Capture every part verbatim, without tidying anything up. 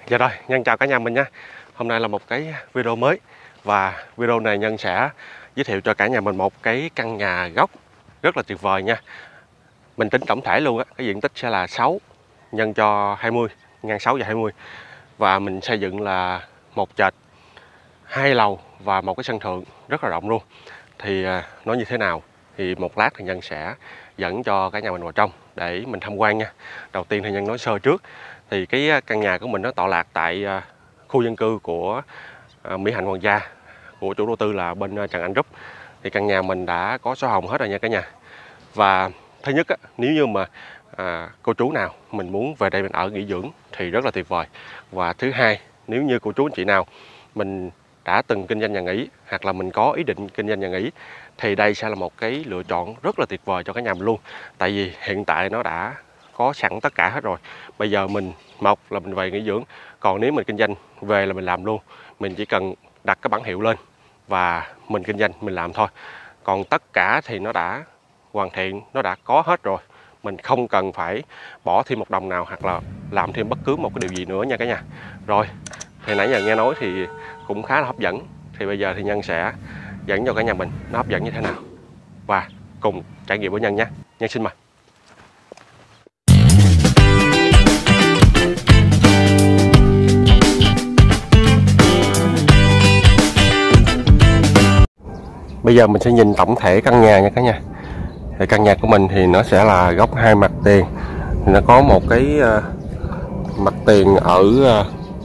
Dạ rồi, Nhân chào cả nhà mình nha. Hôm nay là một cái video mới. Và video này Nhân sẽ giới thiệu cho cả nhà mình một cái căn nhà góc rất là tuyệt vời nha. Mình tính tổng thể luôn á, cái diện tích sẽ là sáu nhân cho hai mươi, ngang sáu và hai mươi. Và mình xây dựng là một trệt, hai lầu và một cái sân thượng rất là rộng luôn. Thì nó như thế nào thì một lát thì Nhân sẽ dẫn cho cả nhà mình vào trong để mình tham quan nha. Đầu tiên thì Nhân nói sơ trước. Thì cái căn nhà của mình nó tọa lạc tại khu dân cư của Mỹ Hạnh Hoàng Gia, của chủ đầu tư là bên Trần Anh Group. Thì căn nhà mình đã có sổ hồng hết rồi nha cả nhà. Và thứ nhất á, nếu như mà à, cô chú nào mình muốn về đây mình ở nghỉ dưỡng thì rất là tuyệt vời. Và thứ hai, nếu như cô chú anh chị nào mình đã từng kinh doanh nhà nghỉ hoặc là mình có ý định kinh doanh nhà nghỉ thì đây sẽ là một cái lựa chọn rất là tuyệt vời cho cả nhà mình luôn. Tại vì hiện tại nó đã có sẵn tất cả hết rồi. Bây giờ mình một là mình về nghỉ dưỡng, còn nếu mình kinh doanh về là mình làm luôn. Mình chỉ cần đặt cái bản hiệu lên và mình kinh doanh mình làm thôi. Còn tất cả thì nó đã hoàn thiện, nó đã có hết rồi. Mình không cần phải bỏ thêm một đồng nào hoặc là làm thêm bất cứ một cái điều gì nữa nha cả nhà. Rồi, thì nãy giờ nghe nói thì cũng khá là hấp dẫn. Thì bây giờ thì Nhân sẽ dẫn cho cả nhà mình nó hấp dẫn như thế nào và cùng trải nghiệm với Nhân nhé. Nhân xin mời. Bây giờ mình sẽ nhìn tổng thể căn nhà nha cả nhà. Thì căn nhà của mình thì nó sẽ là góc hai mặt tiền. Thì nó có một cái uh, mặt tiền ở uh,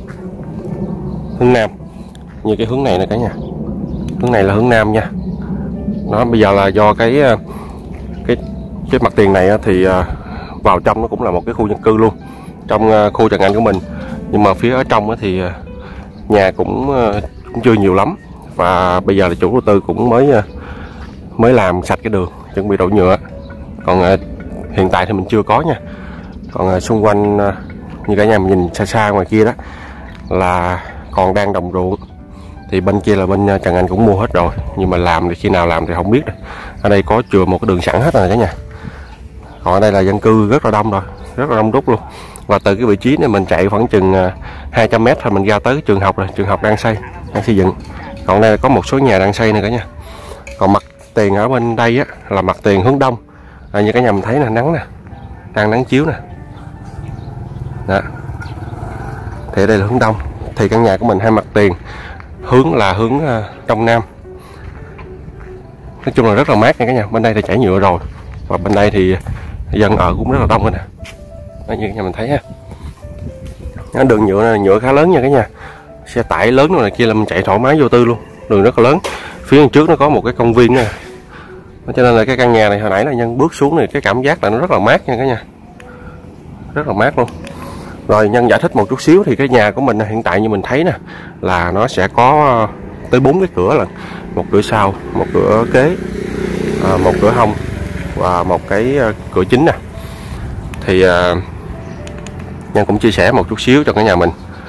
hướng nam, như cái hướng này nè cả nhà. Hướng này là hướng nam nha. Nó bây giờ là do cái uh, cái cái mặt tiền này uh, thì uh, vào trong nó cũng là một cái khu dân cư luôn, trong uh, khu Trần Anh của mình. Nhưng mà phía ở trong uh, thì uh, nhà cũng, uh, cũng chưa nhiều lắm. Và bây giờ là chủ đầu tư cũng mới mới làm sạch cái đường, chuẩn bị đổ nhựa. Còn uh, hiện tại thì mình chưa có nha. Còn uh, xung quanh uh, như cả nhà mình nhìn xa xa ngoài kia đó là còn đang đồng ruộng. Thì bên kia là bên uh, Trần Anh cũng mua hết rồi, nhưng mà làm thì khi nào làm thì không biết đâu. Ở đây có chừa một cái đường sẵn hết rồi cả nhà. Còn ở đây là dân cư rất là đông rồi, rất là đông đúc luôn. Và từ cái vị trí này mình chạy khoảng chừng uh, hai trăm mét thôi mình ra tới cái trường học rồi. Trường học đang xây, đang xây dựng. Còn đây là có một số nhà đang xây này cả nhà. Còn mặt tiền ở bên đây á là mặt tiền hướng đông. À, như cả nhà mình thấy nè, nắng nè, đang nắng chiếu nè. Đó. Thì đây là hướng đông. Thì căn nhà của mình hai mặt tiền hướng là hướng uh, đông nam. Nói chung là rất là mát nha cả nhà. Bên đây thì trải nhựa rồi. Và bên đây thì dân ở cũng rất là đông rồi nè. Đó, như cả nhà mình thấy ha. Đó, đường nhựa này, nhựa khá lớn nha cả nhà. Xe tải lớn này kia là mình chạy thoải mái vô tư luôn. Đường rất là lớn. Phía bên trước nó có một cái công viên nè. Cho nên là cái căn nhà này hồi nãy là Nhân bước xuống này cái cảm giác là nó rất là mát nha cả nhà. Rất là mát luôn. Rồi Nhân giải thích một chút xíu thì cái nhà của mình hiện tại như mình thấy nè là nó sẽ có tới bốn cái cửa, là một cửa sau, một cửa kế, một cửa hông và một cái cửa chính nè. Thì Nhân cũng chia sẻ một chút xíu cho cả nhà mình.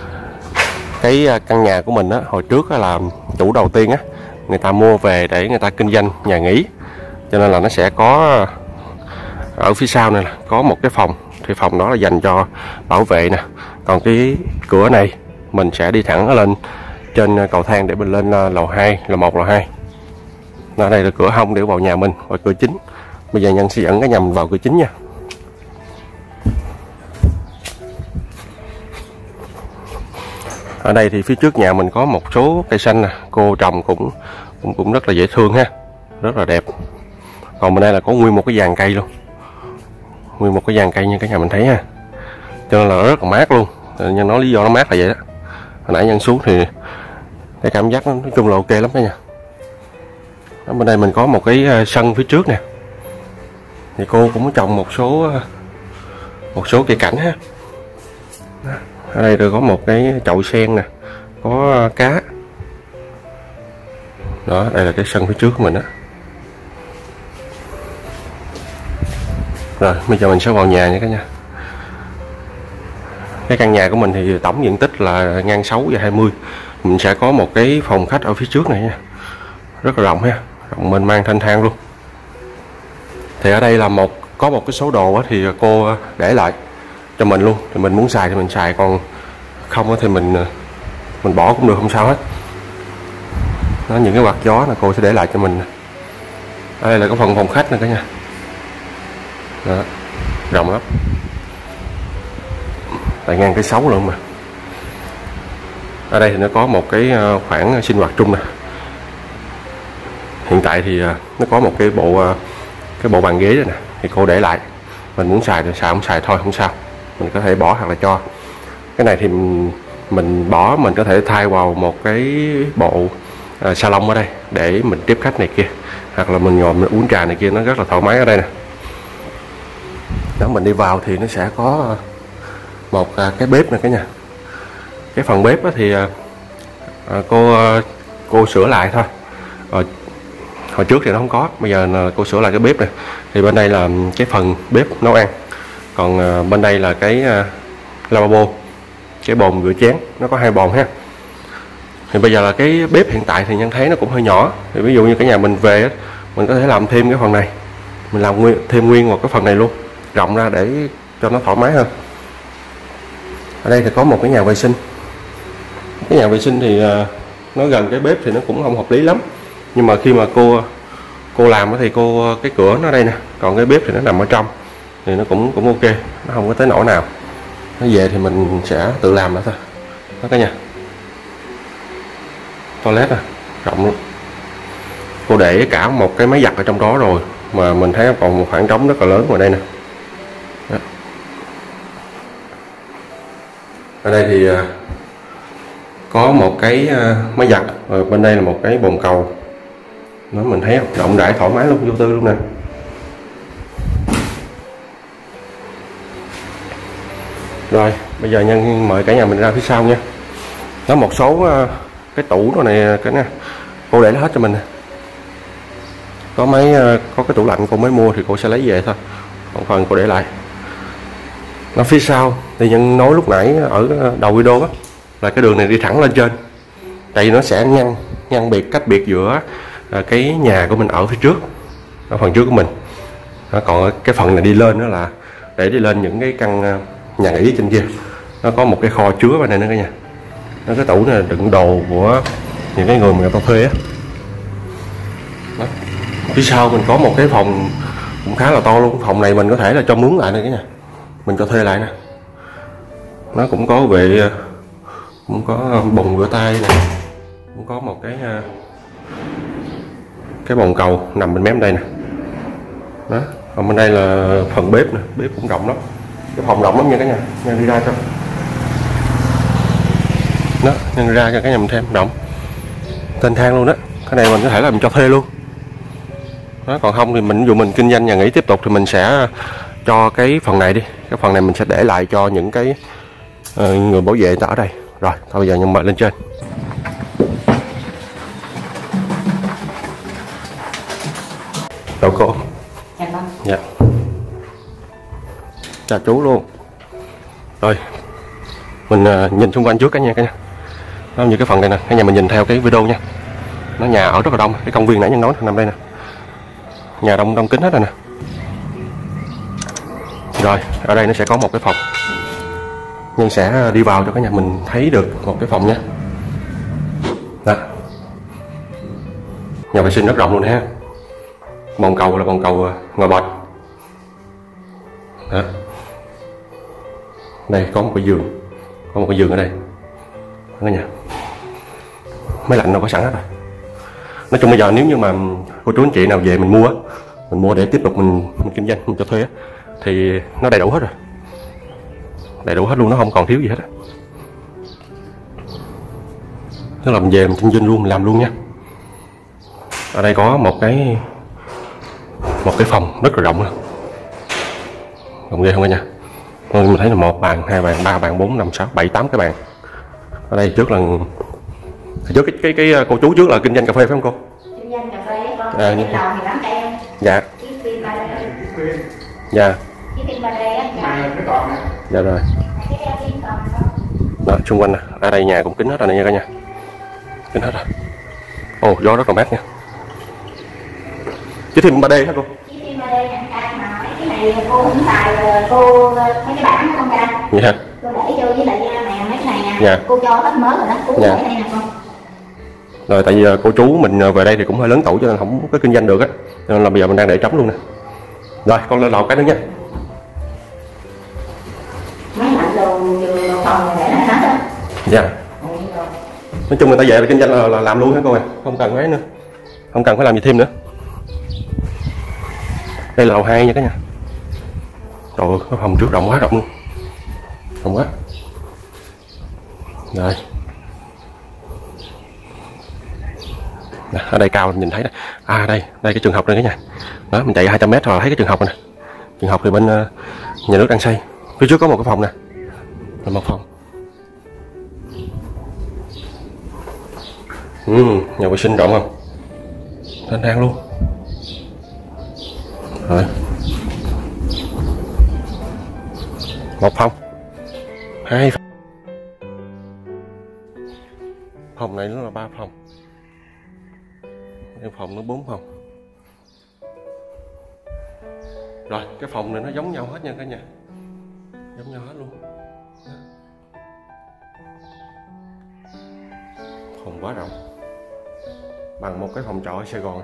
Cái căn nhà của mình á, hồi trước á, là chủ đầu tiên á, người ta mua về để người ta kinh doanh nhà nghỉ. Cho nên là nó sẽ có ở phía sau này là có một cái phòng. Thì phòng đó là dành cho bảo vệ nè. Còn cái cửa này mình sẽ đi thẳng lên trên cầu thang để mình lên lầu hai, lầu một, lầu hai. Ở đây là cửa hông để vào nhà mình, và cửa chính. Bây giờ Nhân sẽ dẫn cả nhà mình vào cửa chính nha. Ở đây thì phía trước nhà mình có một số cây xanh nè, cô trồng cũng cũng cũng rất là dễ thương ha, rất là đẹp. Còn bên đây là có nguyên một cái dàn cây luôn, nguyên một cái dàn cây như cả nhà mình thấy ha, cho nên là rất là mát luôn. Nhân nói lý do nó mát là vậy đó. Hồi nãy Nhân xuống thì cái cảm giác nó nói chung là ok lắm cả nhà. Ở bên đây mình có một cái sân phía trước nè, thì cô cũng trồng một số một số cây cảnh ha. Ở đây rồi có một cái chậu sen nè, có cá. Đó, đây là cái sân phía trước của mình á. Rồi, bây giờ mình sẽ vào nhà nha cả nhà. Cái căn nhà của mình thì tổng diện tích là ngang sáu và hai mươi. Mình sẽ có một cái phòng khách ở phía trước này nha. Rất là rộng ha, rộng mênh mang thanh thang luôn. Thì ở đây là một có một cái số đồ thì cô để lại cho mình luôn, thì mình muốn xài thì mình xài, còn không thì mình mình bỏ cũng được, không sao hết. Đó, những cái quạt gió là cô sẽ để lại cho mình. Đây là cái phần phòng khách nè cả nhà. Đó, rộng lắm, tại ngang cái sáu luôn mà. Ở đây thì nó có một cái khoảng sinh hoạt chung nè. Hiện tại thì nó có một cái bộ cái bộ bàn ghế đây nè, thì cô để lại, mình muốn xài thì xài, không xài thôi không sao, mình có thể bỏ hoặc là cho. Cái này thì mình bỏ, mình có thể thay vào một cái bộ uh, salon ở đây để mình tiếp khách này kia, hoặc là mình ngồi mình uống trà này kia, nó rất là thoải mái ở đây nè. Đó, mình đi vào thì nó sẽ có một uh, cái bếp nè cả nhà. Cái phần bếp thì uh, uh, cô uh, cô sửa lại thôi. uh, Hồi trước thì nó không có, bây giờ là cô sửa lại cái bếp này. Thì bên đây là cái phần bếp nấu ăn, còn uh, bên đây là cái uh, lavabo, cái bồn rửa chén, nó có hai bồn ha. Thì bây giờ là cái bếp hiện tại thì Nhân thấy nó cũng hơi nhỏ, thì ví dụ như cả nhà mình về mình có thể làm thêm cái phần này, mình làm nguyên, thêm nguyên một cái phần này luôn, rộng ra để cho nó thoải mái hơn. Ở đây thì có một cái nhà vệ sinh. Cái nhà vệ sinh thì uh, nó gần cái bếp thì nó cũng không hợp lý lắm, nhưng mà khi mà cô cô làm thì cô cái cửa nó đây nè, còn cái bếp thì nó nằm ở trong, thì nó cũng cũng ok, nó không có tới nỗi nào. Nó về thì mình sẽ tự làm đó thôi. Đó cả nhà. Toilet à, rộng luôn. Cô để cả một cái máy giặt ở trong đó rồi, mà mình thấy còn một khoảng trống rất là lớn ngoài đây nè. Đó. Ở đây thì có một cái máy giặt, rồi bên đây là một cái bồn cầu. Nó mình thấy rộng rãi thoải mái luôn, vô tư luôn nè. Rồi bây giờ Nhân mời cả nhà mình ra phía sau nha. Có một số uh, cái tủ đó này cái nè, cô để nó hết cho mình nè. Có mấy uh, có cái tủ lạnh cô mới mua thì cô sẽ lấy về thôi, còn phần cô để lại. Nó phía sau thì Nhân nói lúc nãy ở đầu video đó, là cái đường này đi thẳng lên trên, tại vì nó sẽ ngăn ngăn biệt cách biệt giữa uh, cái nhà của mình ở phía trước, ở phần trước của mình. Đó, còn cái phần này đi lên đó là để đi lên những cái căn uh, nhà nghỉ trên kia. Nó có một cái kho chứa bên đây nữa cả nhà. Nó cái tủ này đựng đồ của những cái người mà người ta thuê á. Phía sau mình có một cái phòng cũng khá là to luôn. Phòng này mình có thể là cho mướn lại nè cả nhà, mình cho thuê lại nè. Nó cũng có vệ, cũng có bồn rửa tay nè, cũng có một cái cái bồn cầu nằm bên mép đây nè. Đó, còn bên đây là phần bếp nè, bếp cũng rộng lắm. Cái phòng rộng lắm nha cả nhà, Nhân đi ra cho. Đó, Nhân ra cho cả nhà mình thêm rộng. Tên thang luôn đó. Cái này mình có thể là mình cho thuê luôn. Đó, còn không thì mình dù mình kinh doanh nhà nghỉ tiếp tục thì mình sẽ cho cái phần này đi. Cái phần này mình sẽ để lại cho những cái uh, người bảo vệ ta ở đây. Rồi, thôi bây giờ Nhân mời lên trên. Chào cô. Chào con. Dạ. Chào chú luôn. Rồi mình uh, nhìn xung quanh trước cả nhà cả nhà. Nó như cái phần này nè, cả nhà mình nhìn theo cái video nha. Nó nhà ở rất là đông, cái công viên nãy Nhân nói nằm đây nè. Nhà đông đông kính hết rồi nè. Rồi, ở đây nó sẽ có một cái phòng. Nhân sẽ đi vào cho cả nhà mình thấy được một cái phòng nha. Đó. Nhà vệ sinh rất rộng luôn ha. Bồn cầu là bồn cầu ngồi bệt. Đó. Đây có một cái giường, có một cái giường ở đây. Đó nha. Máy lạnh đâu có sẵn hết rồi. Nói chung bây giờ nếu như mà cô chú anh chị nào về mình mua, mình mua để tiếp tục mình, mình kinh doanh, mình cho thuê thì nó đầy đủ hết rồi, đầy đủ hết luôn, nó không còn thiếu gì hết. Nó làm về mình kinh doanh luôn, mình làm luôn nha. Ở đây có một cái một cái phòng rất là rộng luôn, rộng ghê không cả nhà. Mình thấy là một bàn, hai bàn, ba bàn, bốn, năm, sáu, bảy, tám cái bàn. Ở đây trước là trước cái cái cái cô chú trước là kinh doanh cà phê phải không cô? Kinh doanh cà phê con. À, Trên lầu thì bán cây. Dạ. Chiếc phim ba đây. Dạ. Chiếc phim ba đây á. Dạ rồi. Cái đeo phim còn không? Đó, xung quanh nè, ở đây nhà cũng kín hết rồi nè nha cả nhà. Kín hết rồi. Ồ, gió rất là mát nha. Chiếc phim ba D hả cô? Chiếc phim ba đây nhận ca mà mấy cái này cô không xài, cô mấy cái bảng không ra. Dạ. Cô để vô với lại này mấy cái này nè. Dạ. Cô cho hết mới rồi đó, cô Dạ. để đây nè con. Rồi tại vì cô chú mình về đây thì cũng hơi lớn tuổi cho nên không có kinh doanh được á, cho nên là bây giờ mình đang để trống luôn nè. Rồi con lên lầu cái nữa nha. Mấy lạnh đồ giường đồ phòng này để lại hết á. Dạ. Ừ, rồi. Nói chung người ta về là kinh doanh là, là làm luôn hả cô ơi, không cần phải nữa, không cần phải làm gì thêm nữa. Đây là lầu hai nha cả nhà. Trời ơi, cái phòng trước rộng quá, rộng luôn, rộng quá. Rồi. Nè, ở đây cao mình nhìn thấy nè. À đây, đây cái trường học đây cả nhà. Đó, mình chạy hai trăm mét rồi thấy cái trường học này nè. Trường học thì bên uh, nhà nước đang xây. Phía trước có một cái phòng nè. Là một phòng. Ừ, nhà vệ sinh rộng không? Thanh thang luôn. Rồi. Một phòng. Hai phòng. Phòng này nó là ba phòng. Cái phòng nó bốn phòng. Rồi cái phòng này nó giống nhau hết nha cả nhà, giống nhau hết luôn. Phòng quá rộng, bằng một cái phòng trọ ở Sài Gòn.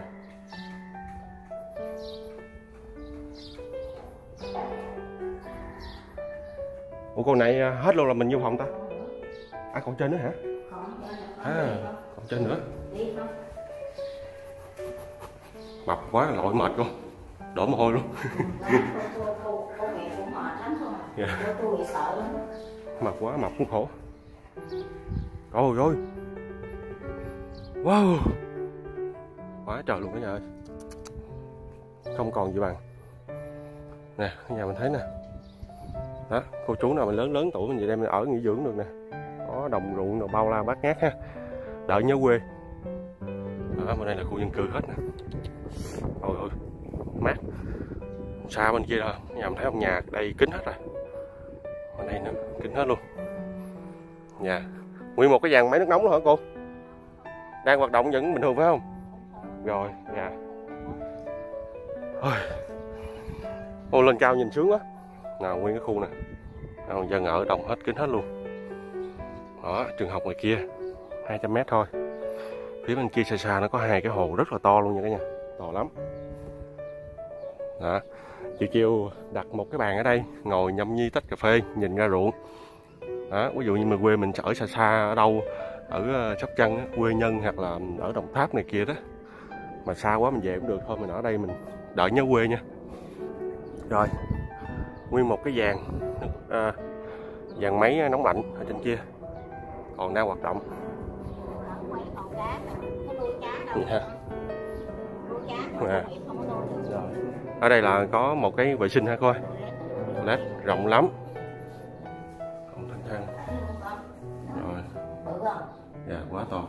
Ủa con này hết luôn là mình vô phòng ta? À còn trên nữa hả? À còn trên nữa. Mập quá lội mệt con, đổ mồ hôi luôn. Yeah. Mập quá, mập cũng khổ. Trời ơi, wow, quá trời luôn cả nhà ơi, không còn gì bằng. Nè, nhà mình thấy nè, đó, cô chú nào mình lớn lớn tuổi mình về đây mình ở nghỉ dưỡng được nè, có đồng ruộng rồi bao la bát ngát ha, đỡ nhớ quê. Đó, bên đây là khu dân cư hết nè. Ôi ôi, mát. Xa bên kia đó, nhà mình thấy ông nhà đây kín hết rồi. Bên đây nữa, kín hết luôn. Nhà nguyên một cái dàn máy nước nóng luôn hả cô? Đang hoạt động vẫn bình thường phải không? Rồi, dạ. Ôi, ô, lên cao nhìn sướng quá. Nào nguyên cái khu nè, nào, dân ở đông hết, kín hết luôn. Đó, trường học ngoài kia hai trăm mét thôi. Phía bên kia xa xa nó có hai cái hồ rất là to luôn nha cả nhà, to lắm. Đó, chiều chiều đặt một cái bàn ở đây, ngồi nhâm nhi tách cà phê, nhìn ra ruộng. Đó, ví dụ như mình quê mình ở xa xa ở đâu, ở Sóc Trăng, quê Nhân hoặc là ở Đồng Tháp này kia đó, mà xa quá mình về cũng được thôi, mình ở đây mình đợi nhớ quê nha. Rồi, nguyên một cái dàn à, dàn máy nóng lạnh ở trên kia còn đang hoạt động. Ha. À. Ở đây là có một cái vệ sinh ha coi, toilet rộng lắm, không thanh thang. Rồi, dạ quá to.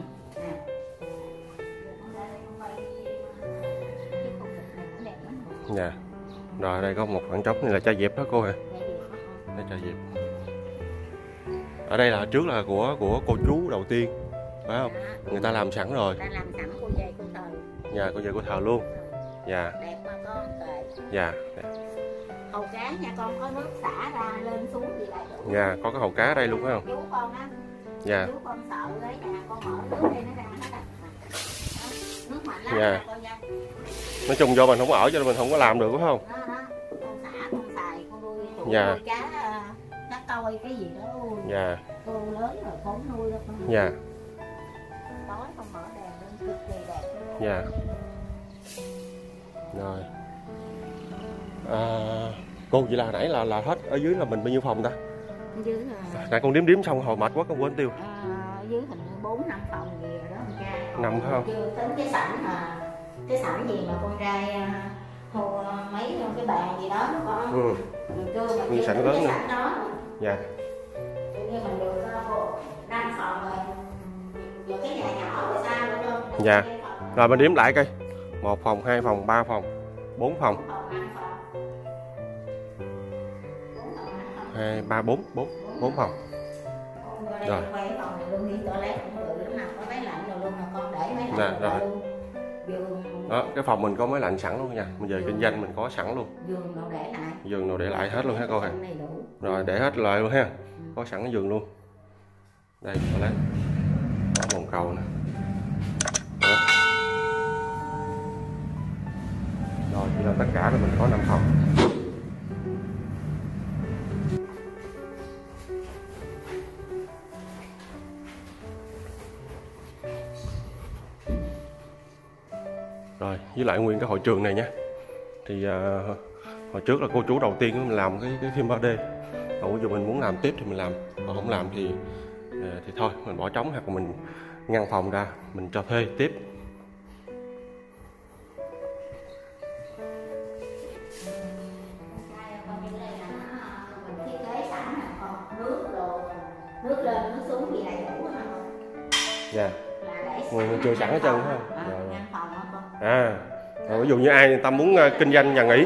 Dạ. Rồi ở đây có một khoảng trống này là chai dẹp đó cô hả? Đây chai dẹp. Ở đây là trước là của của cô chú đầu tiên phải không? Người ta làm sẵn rồi. Ta làm sẵn cô về cô thờ. Dạ cô về cô thờ luôn. Dạ. Đẹp mà con kệ. Dạ. Hầu cá nha con, có nước xả ra lên xuống gì lại được. Dạ, có cái hầu cá ở đây luôn phải không? Chú con á. Dạ. Chú con sợ đấy nhà con mở nước đây nó ra hết à. Nước mạnh lắm. Dạ. Con ra. Nói chung do mình không ở cho nên mình không có làm được phải không? Đó, đó. Con xả con xài con nuôi tụi Dạ. nuôi cá cá coi cái gì đó. Ui. Dạ. Cô lớn rồi khốn nuôi đó con. Dạ. Tối con mở đèn lên cực kỳ đẹp. Dạ. Rồi. À, cô vậy là nãy là là hết ở dưới là mình bao nhiêu phòng ta? Dưới là Nãy con đếm đếm xong hồi mệt quá con quên tiêu. à, dưới hình như bốn năm phòng gì rồi đó con trai. Nằm phải không? Chưa tính cái sảnh mà cái sảnh gì mà con trai hồ mấy cái bàn gì đó nó có. Ừ. Mình chưa mà Nguyên chưa sảnh tính lớn cái nữa. sảnh đó. Dạ. Tự nhiên mình được năm phòng rồi. Rồi cái nhà nhỏ rồi sao nữa không? Dạ. Rồi mình đếm lại coi. Một phòng, hai phòng, ba phòng, bốn phòng. Hai, ba, bốn, bốn, bốn phòng. Rồi. Dạ, rồi. Đó, cái phòng mình có máy lạnh sẵn luôn nha. Bây giờ kinh doanh mình có sẵn luôn. Giường nào để lại. Giường nào để lại hết luôn ha cô hả? Rồi để hết lại luôn ha. Có sẵn cái giường luôn. Đây có lát có bồn cầu nè. Đó. Rồi thì là tất cả là mình có năm phòng. Rồi với lại nguyên cái hội trường này nhé, thì uh, hồi trước là cô chú đầu tiên mình làm cái cái phim ba D. Còn ví dụ mình muốn làm tiếp thì mình làm, còn không làm thì uh, thì thôi mình bỏ trống, hoặc là mình ngăn phòng ra mình cho thuê tiếp. Nước lên nước xuống gì đầy đủ hết không? Dạ. Nguyên chưa sẵn hết trơn phải không? À, ngăn phòng hả con? À, rồi, ví dụ như ai người ta muốn uh, kinh doanh nhà nghỉ,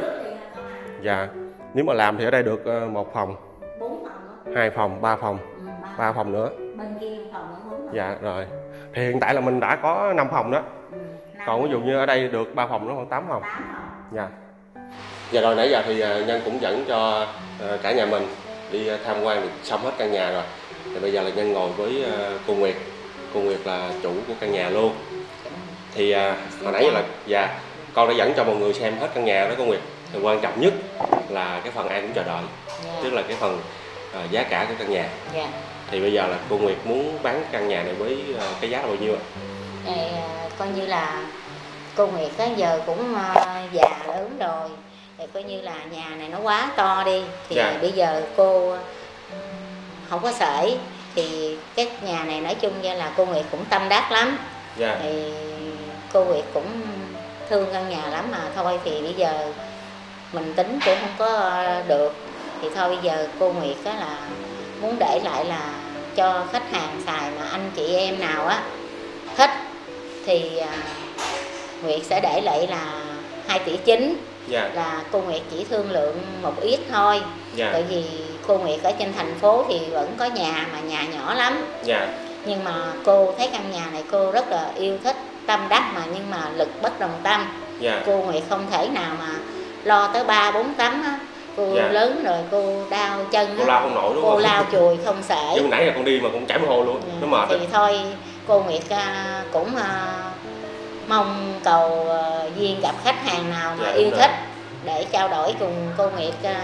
dạ, nếu mà làm thì ở đây được uh, một phòng, bốn phòng, hai phòng, ba phòng, ừ, ba phòng nữa. Bên kia phòng nữa bốn phòng. Dạ rồi. Thì hiện tại là mình đã có năm phòng đó. Ừ, còn ví dụ như ở đây được ba phòng nữa, khoảng tám phòng. tám phòng. Dạ. Dạ rồi, nãy giờ thì uh, Nhân cũng dẫn cho uh, cả nhà mình đi uh, tham quan được xong hết căn nhà rồi. Thì bây giờ là Nhân ngồi với uh, cô Nguyệt. Cô Nguyệt là chủ của căn nhà luôn. Thì uh, hồi nãy là dạ con đã dẫn cho mọi người xem hết căn nhà đó cô Nguyệt. Thì quan trọng nhất là cái phần ai cũng chờ đợi, Yeah. tức là cái phần uh, giá cả của căn nhà. Yeah. Thì bây giờ là cô Nguyệt muốn bán căn nhà này với uh, cái giá là bao nhiêu ạ? Thì, uh, coi như là cô Nguyệt tới giờ cũng uh, già lớn rồi, thì coi như là nhà này nó quá to đi, thì Yeah. bây giờ cô không có sởi, thì cái nhà này nói chung như là cô Nguyệt cũng tâm đắc lắm. Dạ. Thì cô Nguyệt cũng thương căn nhà lắm, mà thôi thì bây giờ mình tính cũng không có được, thì thôi bây giờ cô Nguyệt á là muốn để lại là cho khách hàng xài, mà anh chị em nào á thích thì à, Nguyệt sẽ để lại là hai tỷ chín. Dạ. Là cô Nguyệt chỉ thương lượng một ít thôi. Dạ. Tại vì cô Nguyệt ở trên thành phố thì vẫn có nhà, mà nhà nhỏ lắm. Dạ. Nhưng mà cô thấy căn nhà này cô rất là yêu thích, tâm đắc, mà nhưng mà lực bất đồng tâm. Dạ. Cô Nguyệt không thể nào mà lo tới ba bốn tấm á. Cô Dạ. lớn rồi cô đau chân á. Cô lao không nổi đúng Cô không? lao chùi không sể. Nhưng nãy là con đi mà cũng chảy mồ hôi luôn, Ừ, nó mệt. thì đó. Thôi cô Nguyệt à, cũng à, mong cầu à, duyên gặp khách hàng nào mà Dạ, yêu rồi. thích để trao đổi cùng cô Nguyệt à,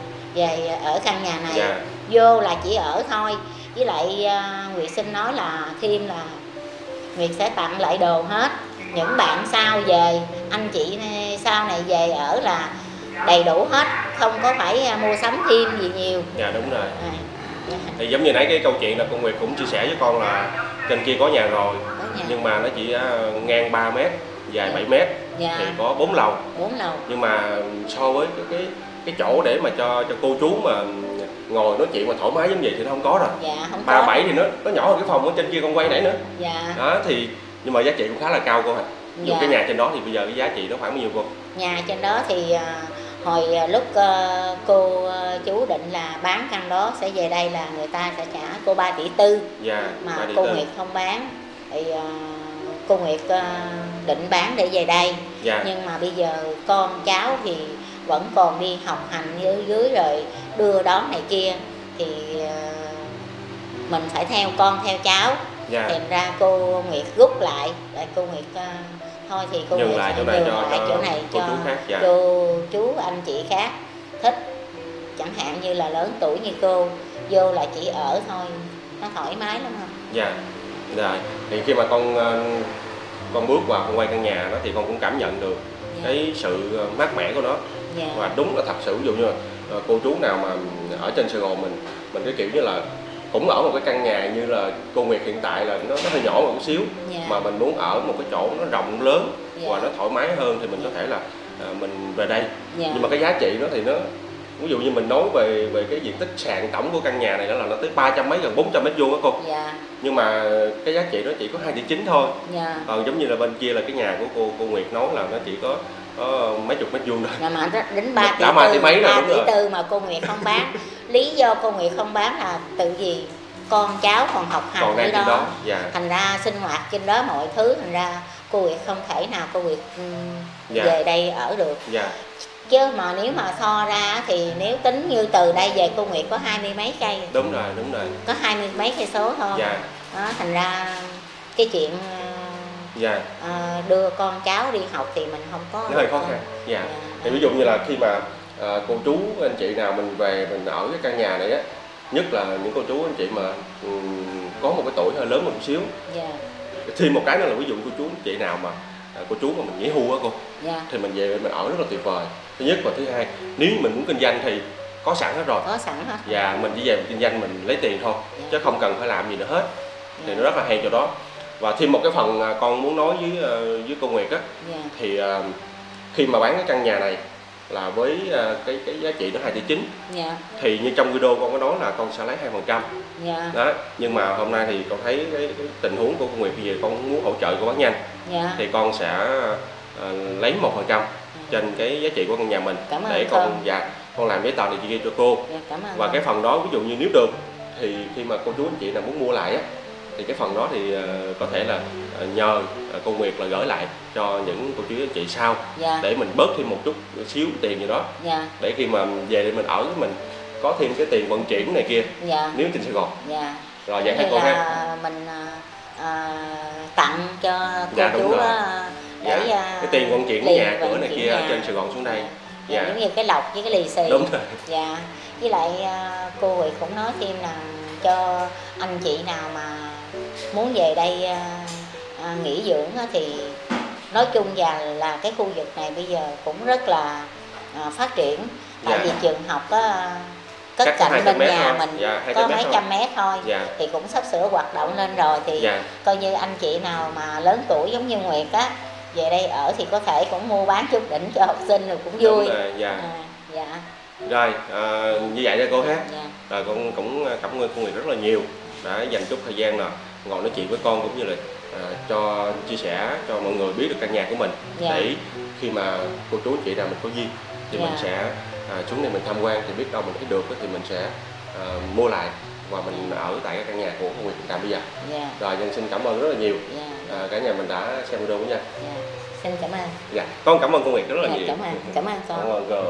về ở căn nhà này. Dạ. Vô là chỉ ở thôi. Với lại à, Nguyệt xin nói là thêm là Nguyệt sẽ tặng lại đồ hết. Những bạn sau về, anh chị sau này về ở là đầy đủ hết, không có phải mua sắm thêm gì nhiều. Dạ đúng rồi. À, dạ. Thì giống như nãy cái câu chuyện là cô Nguyệt cũng chia sẻ với con là trên kia có nhà rồi, nhà. nhưng mà nó chỉ uh, ngang ba mét, dài bảy mét, Dạ. thì có bốn lầu. Bốn lầu. Nhưng mà so với cái cái, cái chỗ để mà cho cho cô chú mà ngồi nói chuyện mà thoải mái giống vậy thì nó không có rồi. Dạ, không ba có. bảy thì nó nó nhỏ hơn cái phòng ở trên kia con quay nãy nữa. Dạ. Đó thì nhưng mà giá trị cũng khá là cao cô hả? Dù Dạ. cái nhà trên đó thì bây giờ cái giá trị nó khoảng bao nhiêu cô? Nhà trên đó thì à, hồi à, lúc à, cô à, chú định là bán căn đó sẽ về đây là người ta sẽ trả cô ba tỷ tư. Dạ. Mà ba tỷ cô tư. Nguyệt không bán, thì à, cô Nguyệt à, định bán để về đây. Dạ. Nhưng mà bây giờ con cháu thì vẫn còn đi học hành dưới dưới rồi đưa đón này kia, thì à, mình phải theo con theo cháu. Dạ. Thành ra cô Nguyệt rút lại, để cô Nguyệt uh, thôi thì cô Nhường Nguyệt lại sẽ chỗ này nhường cho- lại cho chỗ này cô cho chú khác, dạ. cô chú anh chị khác thích, chẳng hạn như là lớn tuổi như cô vô là chỉ ở thôi, nó thoải mái lắm không? Dạ. Rồi thì khi mà con ờ, con bước vào con quay căn nhà đó thì con cũng cảm nhận được Dạ. cái sự mát mẻ của nó. Dạ. Và đúng là thật sự ví dụ như là ờ, cô chú nào mà ở trên Sài Gòn mình mình cái kiểu như là cũng ở một cái căn nhà như là cô Nguyệt hiện tại là nó, nó hơi nhỏ một xíu, Dạ. mà mình muốn ở một cái chỗ nó rộng lớn Dạ. và nó thoải mái hơn thì mình có thể là ờ, mình về đây. Dạ. Nhưng mà cái giá trị nó thì nó ví dụ như mình nói về về cái diện tích sàn tổng của căn nhà này đó là nó tới ba trăm mấy, gần bốn trăm mét vuông đó cô. Dạ. Nhưng mà cái giá trị nó chỉ có hai tỷ chín thôi. Dạ. Còn giống như là bên kia là cái nhà của cô cô Nguyệt nói là nó chỉ có, có mấy chục mét vuông thôi. Mà mà đến ba tỷ Đã ba tỷ tư, mấy rồi, ba đúng tỷ rồi. tư mà cô Nguyệt không bán. Lý do cô Nguyệt không bán là tự vì con cháu còn học hành Còn đang ở trên đó. đó. Dạ. Thành ra sinh hoạt trên đó mọi thứ, thành ra cô Nguyệt không thể nào cô Nguyệt um, Dạ. về đây ở được. Dạ. Chứ mà nếu mà so ra thì nếu tính như từ đây về cô Nguyệt có hai mươi mấy cây. Đúng rồi, đúng rồi. Có hai mươi mấy cây số thôi. Dạ. Đó, thành ra cái chuyện dạ. à, đưa con cháu đi học thì mình không có. Nó hơi khó khăn. Dạ. dạ. Thì ví dụ như là khi mà à, cô chú anh chị nào mình về mình ở cái căn nhà này á, nhất là những cô chú anh chị mà um, có một cái tuổi hơi lớn một xíu. Dạ. Thêm một cái nữa là ví dụ cô chú anh chị nào mà à, cô chú mà mình nghỉ hưu á cô. Dạ. Thì mình về mình ở rất là tuyệt vời. Thứ nhất và thứ hai, nếu mình muốn kinh doanh thì có sẵn hết rồi. Có sẵn hết. Và mình chỉ về mình kinh doanh mình lấy tiền thôi. Dạ. Chứ không cần phải làm gì nữa hết. Dạ. Thì nó rất là hay chỗ đó. Và thêm một cái phần con muốn nói với với cô Nguyệt á. Dạ. Thì uh, khi mà bán cái căn nhà này là với uh, cái cái giá trị nó hai tỷ chín. Dạ. Thì như trong video con có nói là con sẽ lấy hai phần trăm. Dạ. Đó, nhưng mà hôm nay thì con thấy cái, cái tình huống của cô Nguyệt bây giờ con muốn hỗ trợ cô bán nhanh. Dạ. Thì con sẽ uh, lấy một phần trăm trên cái giá trị của căn nhà mình. Cảm ơn để con con. Dạ, con làm giấy tờ này kia cho cô. Dạ, cảm ơn. Và con. Cái phần đó ví dụ như nếu được thì khi mà cô chú anh chị nào muốn mua lại á, thì cái phần đó thì uh, có thể là uh, nhờ uh, cô Nguyệt là gửi lại cho những cô chú anh chị sau. Dạ. Để mình bớt thêm một chút xíu tiền gì đó. Dạ. Để khi mà về để mình ở với mình có thêm cái tiền vận chuyển này kia. Dạ. Nếu trên Sài Gòn. Dạ. Rồi vậy hay cô ha. Mình uh, tặng cho cô dạ, chú uh, để dạ. uh, cái tiền vận chuyển nhà cửa này kia nhà. Trên Sài Gòn xuống đây. Dạ. Dạ. Giống như cái lọc với cái lì xì. Đúng rồi. Dạ. Với lại uh, cô Nguyệt cũng nói thêm là cho anh chị nào mà muốn về đây à, nghỉ dưỡng á, thì nói chung và là cái khu vực này bây giờ cũng rất là à, phát triển. Tại dạ. vì trường học á, cất cạnh bên nhà thôi. Mình dạ, có mấy trăm mét thôi. Dạ. Thì cũng sắp sửa hoạt động lên rồi thì dạ. coi như anh chị nào mà lớn tuổi giống như Nguyệt á về đây ở thì có thể cũng mua bán chút đỉnh cho học sinh rồi cũng vui. Rồi, dạ. À, dạ. Rồi à, như vậy thôi cô ha. Dạ. Rồi con cũng cảm ơn cô Nguyệt rất là nhiều đã dành chút thời gian nào ngồi nói chuyện với con cũng như là à, cho chia sẻ cho mọi người biết được căn nhà của mình. Dạ. Để khi mà cô chú chị nào mình có duyên thì dạ. mình sẽ à, xuống đây mình tham quan thì biết đâu mình thấy được thì mình sẽ à, mua lại và mình ở tại cái căn nhà của cô Nguyệt hiện tại bây giờ. Dạ. Rồi nhân xin cảm ơn rất là nhiều. Dạ. À, cả nhà mình đã xem video của nha. Dạ. Xin cảm ơn. Dạ. Con cảm ơn cô Nguyệt rất là dạ, nhiều. Cảm ơn. Cảm ơn con. Cảm ơn cô.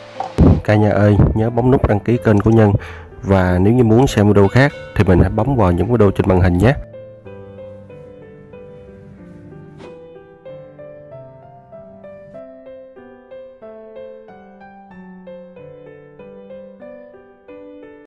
Cả nhà ơi, nhớ bấm nút đăng ký kênh của Nhân. Và nếu như muốn xem video khác thì mình hãy bấm vào những video trên màn hình nhé.